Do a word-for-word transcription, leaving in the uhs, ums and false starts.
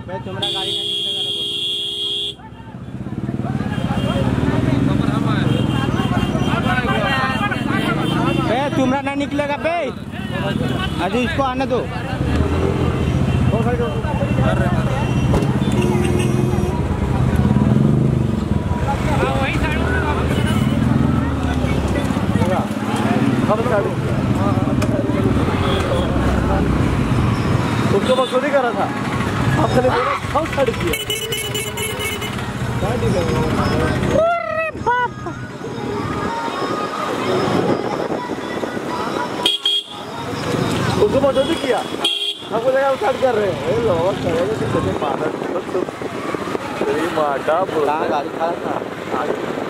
बे तुम्हारा गाड़ी नहीं निकलेगा बे तुम्हारा ना निकलेगा बे अभी इसको आने दो उसको बस नहीं करा था आपने बोला हम छड़ दिया उसको बस नहीं किया हमको लगा हम छड़ कर रहे हैं ए लो करेगा तो माना तो तेरी माटा गाड़ी खड़ा था